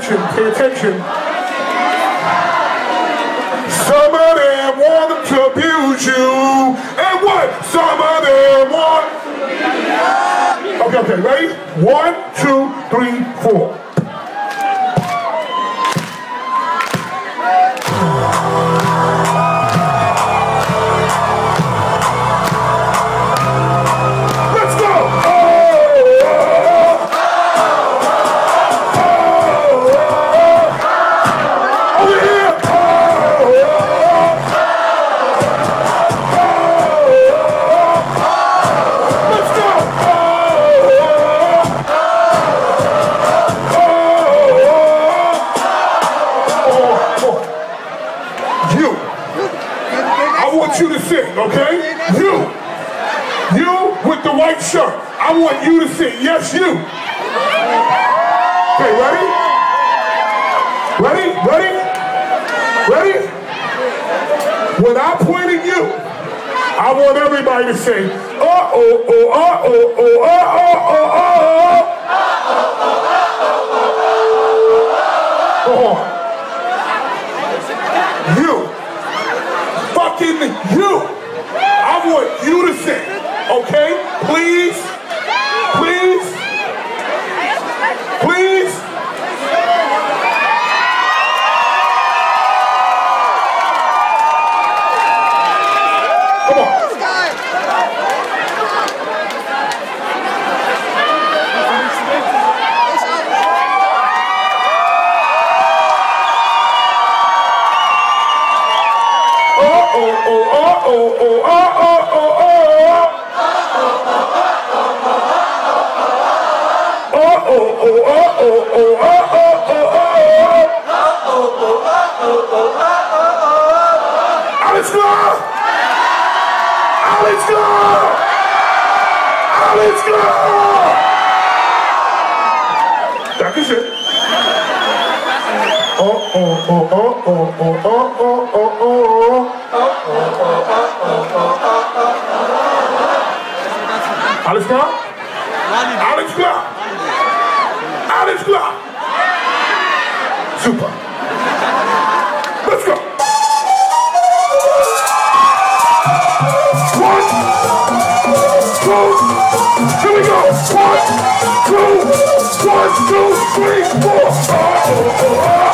attention, pay attention. Some of them want to abuse you. And what? Some of them want. Okay, ready? 1, 2, 3, 4. Okay? You with the white shirt. I want you to sing. Yes, you. Okay, ready? Ready? Ready? Ready? When I point at you, I want everybody to say, uh-oh, oh, uh-oh, oh, uh-oh, oh, uh-oh. Go on. You. Fucking you. I want you to sing, okay? Please, please, please. Come on. Alex go! Alex go! Alex go! Dankeschön. Alles klar? Alles klar? Alles klar? Super. Let's go. 1, 2, here we go. 1, 2, 1, 2, 3, 4.